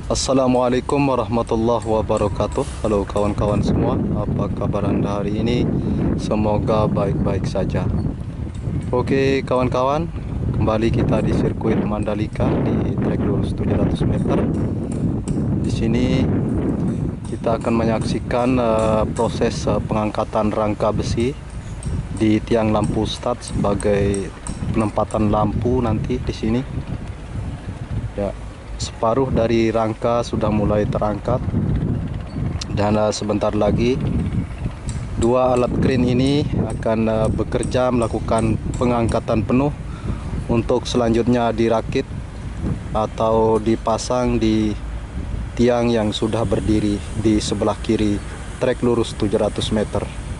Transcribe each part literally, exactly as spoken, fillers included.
Assalamualaikum warahmatullahi wabarakatuh. Halo kawan-kawan semua, apa kabar Anda hari ini? Semoga baik-baik saja. Oke kawan-kawan, kembali kita di sirkuit Mandalika di trek lurus tujuh ratus meter. Di sini kita akan menyaksikan uh, proses uh, pengangkatan rangka besi di tiang lampu start sebagai penempatan lampu nanti di sini. Ya, separuh dari rangka sudah mulai terangkat dan uh, sebentar lagi dua alat kren ini akan uh, bekerja melakukan pengangkatan penuh untuk selanjutnya dirakit atau dipasang di tiang yang sudah berdiri di sebelah kiri trek lurus tujuh ratus meter.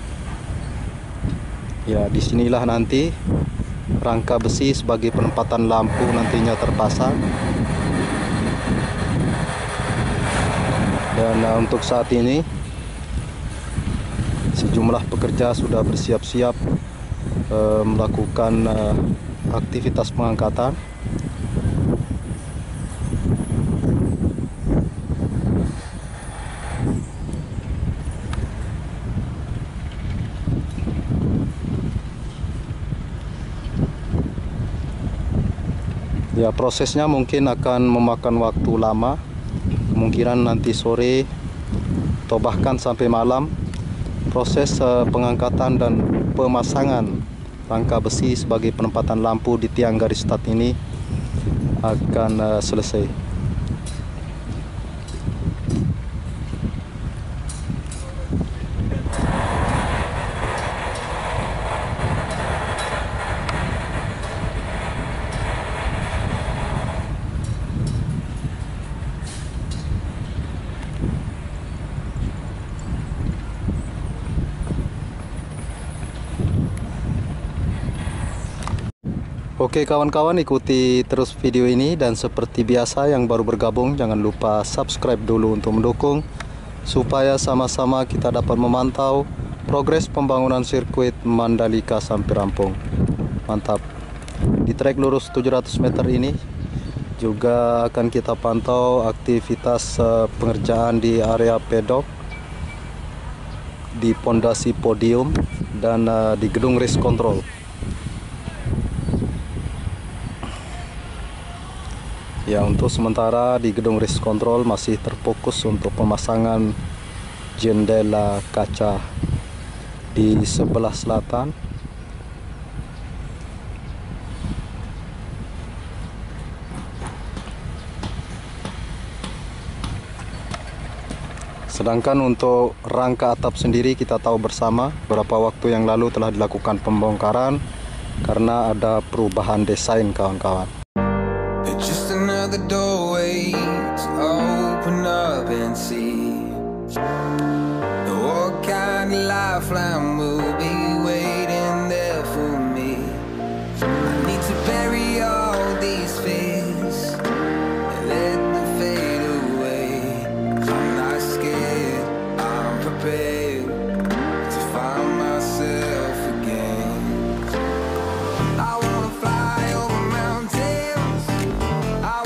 Ya, disinilah nanti rangka besi sebagai penempatan lampu nantinya terpasang. Dan uh, untuk saat ini sejumlah pekerja sudah bersiap-siap uh, melakukan uh, aktivitas pengangkatan. Ya, prosesnya mungkin akan memakan waktu lama. Kemungkinan nanti sore atau bahkan sampai malam proses uh, pengangkatan dan pemasangan rangka besi sebagai penempatan lampu di tiang garis start ini akan uh, selesai. Oke kawan-kawan, ikuti terus video ini, dan seperti biasa yang baru bergabung jangan lupa subscribe dulu untuk mendukung supaya sama-sama kita dapat memantau progres pembangunan sirkuit Mandalika sampai rampung. Mantap. Di trek lurus tujuh ratus meter ini juga akan kita pantau aktivitas uh, pengerjaan di area pedok, di pondasi podium, dan uh, di gedung race control. Ya, untuk sementara di gedung race control masih terfokus untuk pemasangan jendela kaca di sebelah selatan. Sedangkan untuk rangka atap sendiri kita tahu bersama beberapa waktu yang lalu telah dilakukan pembongkaran karena ada perubahan desain kawan-kawan. The doorway to open up and see what kind of lifeline will be waiting there for me. I need to bury all these fears and let them fade away. I'm not scared, I'm prepared to find myself again. I wanna fly over mountains, I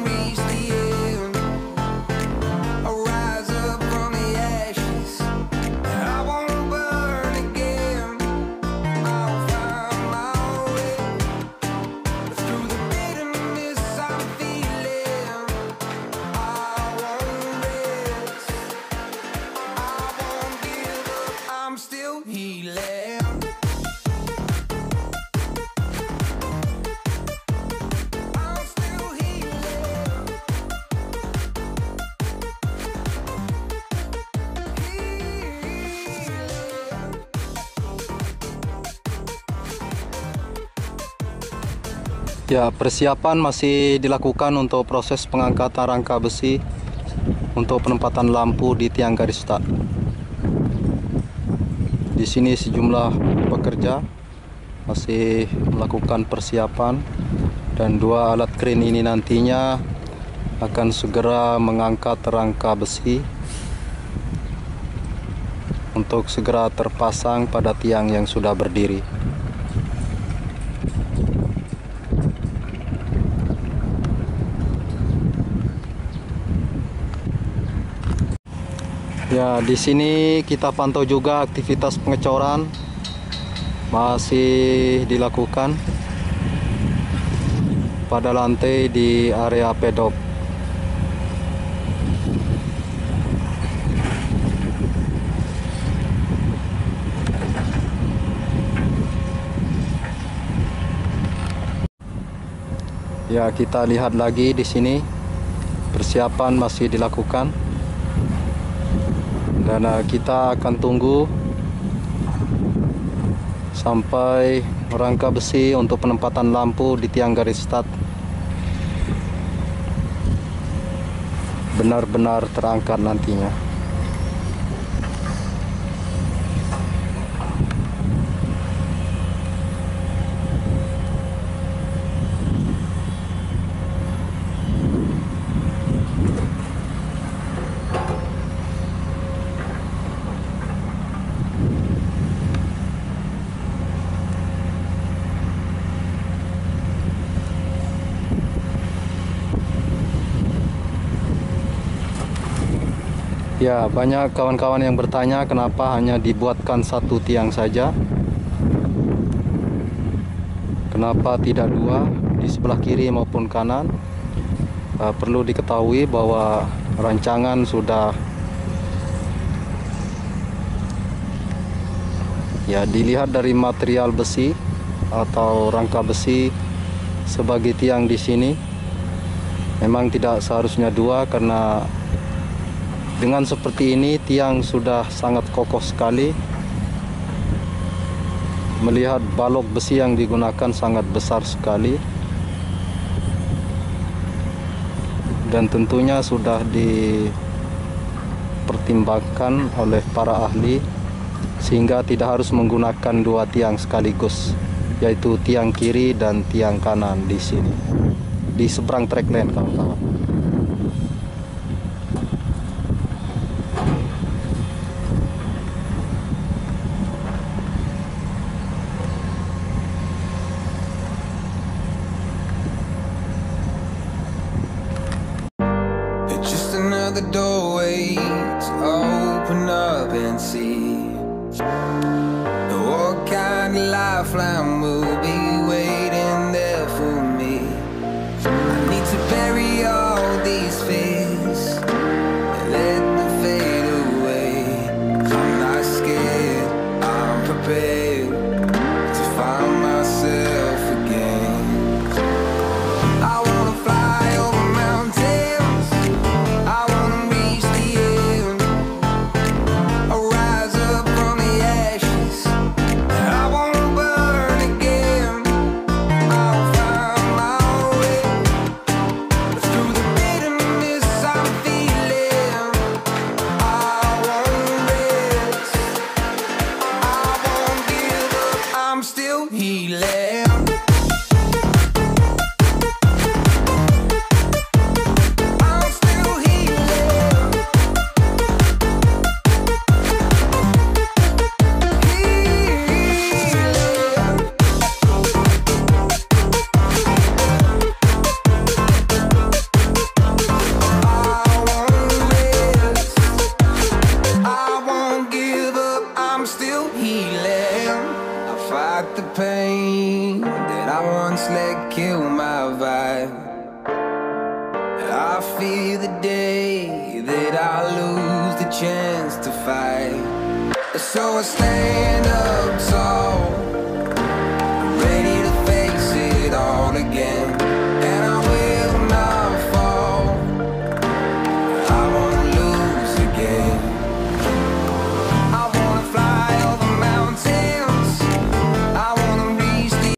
Ya, persiapan masih dilakukan untuk proses pengangkatan rangka besi untuk penempatan lampu di tiang garis start. Di sini sejumlah pekerja masih melakukan persiapan, dan dua alat kren ini nantinya akan segera mengangkat rangka besi untuk segera terpasang pada tiang yang sudah berdiri. Ya, di sini kita pantau juga aktivitas pengecoran masih dilakukan pada lantai di area pedok. Ya, kita lihat lagi di sini persiapan masih dilakukan, dan uh, kita akan tunggu sampai rangka besi untuk penempatan lampu di tiang garis start benar-benar terangkat nantinya. Ya, banyak kawan-kawan yang bertanya kenapa hanya dibuatkan satu tiang saja. Kenapa tidak dua di sebelah kiri maupun kanan? Uh, perlu diketahui bahwa rancangan sudah ya dilihat dari material besi atau rangka besi sebagai tiang di sini. Memang tidak seharusnya dua, karena dengan seperti ini tiang sudah sangat kokoh sekali. Melihat balok besi yang digunakan sangat besar sekali, dan tentunya sudah dipertimbangkan oleh para ahli sehingga tidak harus menggunakan dua tiang sekaligus, yaitu tiang kiri dan tiang kanan di sini di seberang track lane, kawan-kawan. The doorway to open up and see what kind of lifeline will be waiting there for me. I need to bury all these fears and let them fade away. I'm not scared, I'm prepared to find myself again. I wanna fly over mountains, I wanna reach the end, I rise up from the ashes, I wanna burn again. I'll find my way through the bitterness I'm feeling. I won't rest, I won't give up, I'm still healing. The pain that I once let kill my vibe, I fear the day that I lose the chance to fight. So I stand up